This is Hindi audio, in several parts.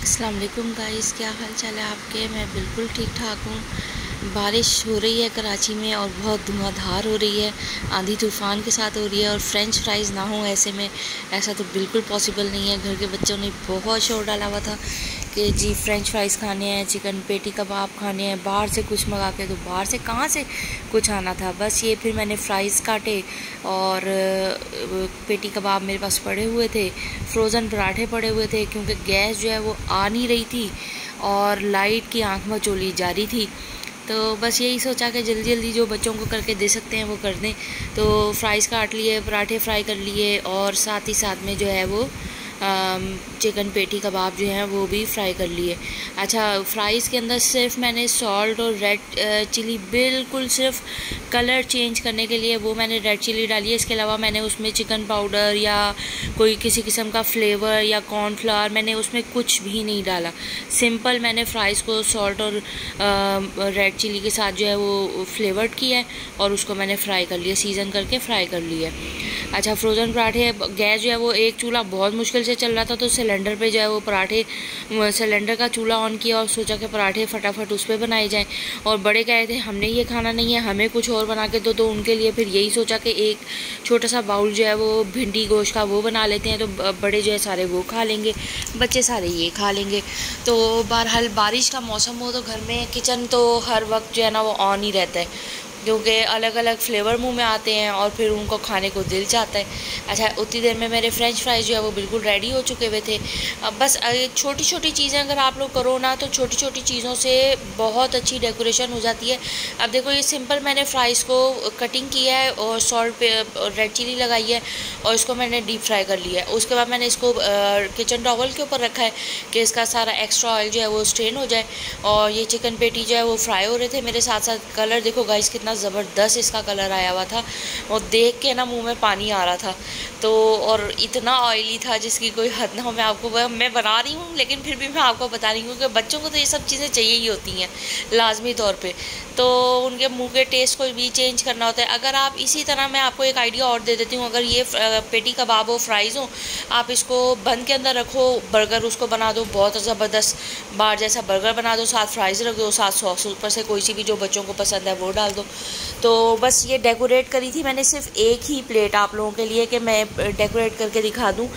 अस्सलाम वालेकुम गाइस, क्या हाल चाल है आपके। मैं बिल्कुल ठीक ठाक हूँ। बारिश हो रही है कराची में और बहुत धुआंधार हो रही है, आंधी तूफ़ान के साथ हो रही है। और फ्रेंच फ्राइज़ ना हो ऐसे में, ऐसा तो बिल्कुल पॉसिबल नहीं है। घर के बच्चों ने बहुत शोर डाला हुआ था कि जी फ्रेंच फ्राइज़ खाने हैं, चिकन पेटी कबाब खाने हैं, बाहर से कुछ मंगा के। तो बाहर से कहाँ से कुछ आना था। बस ये फिर मैंने फ़्राइज़ काटे और पेटी कबाब मेरे पास पड़े हुए थे, फ्रोज़न पराठे पड़े हुए थे, क्योंकि गैस जो है वो आ नहीं रही थी और लाइट की आंख मचोली जारी थी। तो बस यही सोचा कि जल्दी जल्दी जो बच्चों को करके दे सकते हैं वो कर दें। तो फ्राइज़ काट लिए, पराठे फ्राई कर लिए और साथ ही साथ में जो है वो चिकन पेटी कबाब जो हैं वो भी फ्राई कर लिए। अच्छा, फ्राइज़ के अंदर सिर्फ मैंने सॉल्ट और रेड चिली, बिल्कुल सिर्फ कलर चेंज करने के लिए वो मैंने रेड चिली डाली है। इसके अलावा मैंने उसमें चिकन पाउडर या कोई किसी किस्म का फ्लेवर या कॉर्नफ्लावर मैंने उसमें कुछ भी नहीं डाला। सिंपल मैंने फ़्राइज़ को सॉल्ट और रेड चिली के साथ जो है वो फ्लेवर्ड किया है और उसको मैंने फ्राई कर लिया, सीज़न करके फ्राई कर लिया। अच्छा, फ्रोज़न पराठे, गैस जो है वो एक चूल्हा बहुत मुश्किल से चल रहा था, तो सिलेंडर पे जो है वो पराठे, सिलेंडर का चूल्हा ऑन किया और सोचा कि पराठे फटाफट उस पर बनाए जाएं। और बड़े कह रहे थे हमने ये खाना नहीं है, हमें कुछ और बना के दो। तो उनके लिए फिर यही सोचा कि एक छोटा सा बाउल जो है वो भिंडी गोश्त का वो बना लेते हैं, तो बड़े जो है सारे वो खा लेंगे, बच्चे सारे ये खा लेंगे। तो बहरहाल बारिश का मौसम हो तो घर में किचन तो हर वक्त जो है ना वो ऑन ही रहता है, क्योंकि अलग अलग फ्लेवर मुंह में आते हैं और फिर उनको खाने को दिल चाहता है। अच्छा, उतनी देर में मेरे फ्रेंच फ्राइज़ जो है वो बिल्कुल रेडी हो चुके हुए थे। अब बस छोटी छोटी चीज़ें अगर आप लोग करो ना, तो छोटी छोटी चीज़ों से बहुत अच्छी डेकोरेशन हो जाती है। अब देखो, ये सिंपल मैंने फ़्राइज़ को कटिंग किया है और सॉल्ट पे रेड चिली लगाई है और इसको मैंने डीप फ्राई कर लिया है। उसके बाद मैंने इसको किचन टॉवल के ऊपर रखा है कि इसका सारा एक्स्ट्रा ऑयल जो है वो स्ट्रेन हो जाए। और ये चिकन पेटी जो है वो फ्राई हो रहे थे मेरे साथ साथ। कलर देखो गाइस, कितना ज़बरदस्त इसका कलर आया हुआ था और देख के ना मुंह में पानी आ रहा था। तो और इतना ऑयली था जिसकी कोई हद ना हो। मैं बना रही हूँ लेकिन फिर भी मैं आपको बता रही हूँ कि बच्चों को तो ये सब चीज़ें चाहिए ही होती हैं लाजमी तौर पे। तो उनके मुंह के टेस्ट को भी चेंज करना होता है। अगर आप इसी तरह, मैं आपको एक आइडिया और दे देती हूँ, अगर ये पेटी कबाब हो, फ्राइज़ हो, आप इसको बंद के अंदर रखो, बर्गर उसको बना दो, बहुत ज़बरदस्त बार जैसा बर्गर बना दो, साथ फ्राइज़ रख दो, साथ सॉस ऊपर से कोई सी भी जो बच्चों को पसंद है वो डाल दो। तो बस ये डेकोरेट करी थी मैंने सिर्फ एक ही प्लेट आप लोगों के लिए कि मैं डेकोरेट करके दिखा दूँ।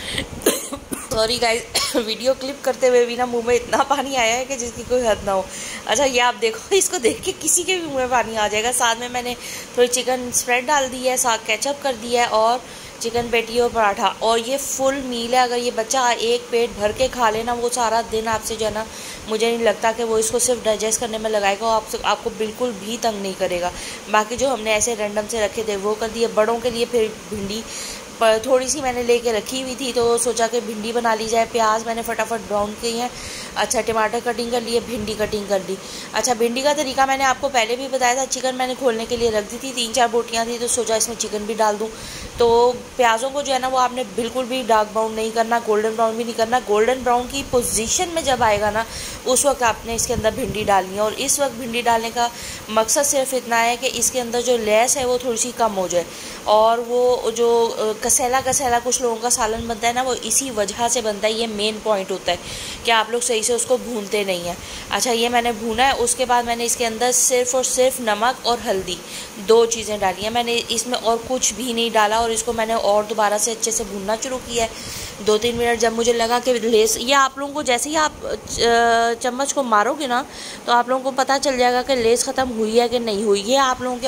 सॉरी गाइस, वीडियो क्लिप करते हुए भी ना मुंह में इतना पानी आया है कि जिसकी कोई हद ना हो। अच्छा, ये आप देखो, इसको देख के किसी के भी मुंह में पानी आ जाएगा। साथ में मैंने थोड़ी चिकन स्प्रेड डाल दी है, साथ केचप कर दिया है और चिकन पेटी और पराठा। और ये फुल मील है। अगर ये बच्चा एक पेट भर के खा लेना, वो सारा दिन आपसे जो है ना, मुझे नहीं लगता कि वो इसको सिर्फ डाइजेस्ट करने में लगाएगा और आपको बिल्कुल भी तंग नहीं करेगा। बाकी जो हमने ऐसे रैंडम से रखे थे वो कर दिए। बड़ों के लिए फिर भिंडी थोड़ी सी मैंने लेके रखी हुई थी, तो सोचा कि भिंडी बना ली जाए। प्याज मैंने फटाफट ब्राउन की हैं। अच्छा, टमाटर कटिंग कर लिए, भिंडी कटिंग कर दी। अच्छा, भिंडी का तरीका मैंने आपको पहले भी बताया था। चिकन मैंने खोलने के लिए रख दी थी, 3-4 बोटियाँ थी, तो सोचा इसमें चिकन भी डाल दूँ। तो प्याज़ों को जो है ना वो आपने बिल्कुल भी डार्क ब्राउन नहीं करना, गोल्डन ब्राउन भी नहीं करना। गोल्डन ब्राउन की पोजीशन में जब आएगा ना, उस वक्त आपने इसके अंदर भिंडी डालनी है। और इस वक्त भिंडी डालने का मकसद सिर्फ इतना है कि इसके अंदर जो लेस है वो थोड़ी सी कम हो जाए। और वो जो कसेला कसेला कुछ लोगों का सालन बनता है ना, वो इसी वजह से बनता है। ये मेन पॉइंट होता है कि आप लोग सही से उसको भूनते नहीं हैं। अच्छा, ये मैंने भूना है। उसके बाद मैंने इसके अंदर सिर्फ और सिर्फ नमक और हल्दी, 2 चीज़ें डाली हैं। मैंने इसमें और कुछ भी नहीं डाला और इसको मैंने और दोबारा से अच्छे से भूनना शुरू किया है 2-3 मिनट। जब मुझे लगा कि लेस, ये आप लोगों को जैसे ही आप चम्मच को मारोगे ना, तो आप लोगों को पता चल जाएगा कि लेस ख़त्म हुई है कि नहीं हुई। ये आप लोगों के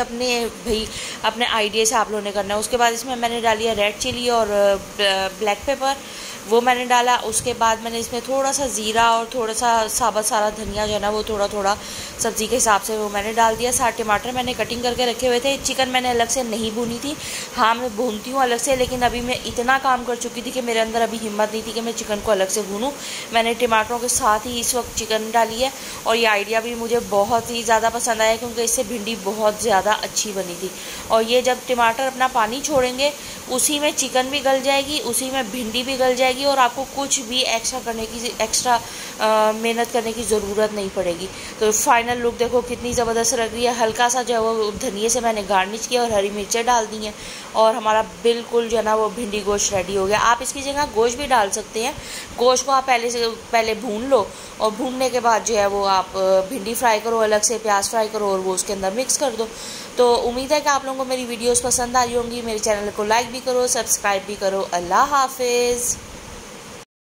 अपने आइडिया से आप लोगों ने करना है। उसके बाद इसमें मैंने डाली है रेड चिली और ब्लैक पेपर, वो मैंने डाला। उसके बाद मैंने इसमें थोड़ा सा ज़ीरा और थोड़ा सा साबुत सारा धनिया जो है ना वो थोड़ा थोड़ा सब्ज़ी के हिसाब से वो मैंने डाल दिया। 7 टमाटर मैंने कटिंग करके रखे हुए थे। चिकन मैंने अलग से नहीं भूनी थी, हाँ मैं भूनती हूँ अलग से, लेकिन अभी मैं इतना काम कर चुकी थी कि मेरे अंदर अभी हिम्मत नहीं थी कि मैं चिकन को अलग से भूनूँ। मैंने टमाटरों के साथ ही इस वक्त चिकन डाली है और ये आइडिया भी मुझे बहुत ही ज़्यादा पसंद आया, क्योंकि इससे भिंडी बहुत ज़्यादा अच्छी बनी थी। और ये जब टमाटर अपना पानी छोड़ेंगे, उसी में चिकन भी गल जाएगी, उसी में भिंडी भी गल जाएगी और आपको कुछ भी एक्स्ट्रा मेहनत करने की ज़रूरत नहीं पड़ेगी। तो फाइनल लुक देखो कितनी ज़बरदस्त लग रही है। हल्का सा जो है वो धनिए से मैंने गार्निश किया और हरी मिर्चें डाल दी हैं और हमारा बिल्कुल जो है ना वो भिंडी गोश्त रेडी हो गया। आप इसकी जगह गोश्त भी डाल सकते हैं। गोश्त को आप पहले भून लो और भूनने के बाद जो है वो आप भिंडी फ्राई करो, अलग से प्याज फ्राई करो और वो उसके अंदर मिक्स कर दो। तो उम्मीद है कि आप लोगों को मेरी वीडियोस पसंद आई होंगी। मेरे चैनल को लाइक भी करो, सब्सक्राइब भी करो। अल्लाह हाफिज़।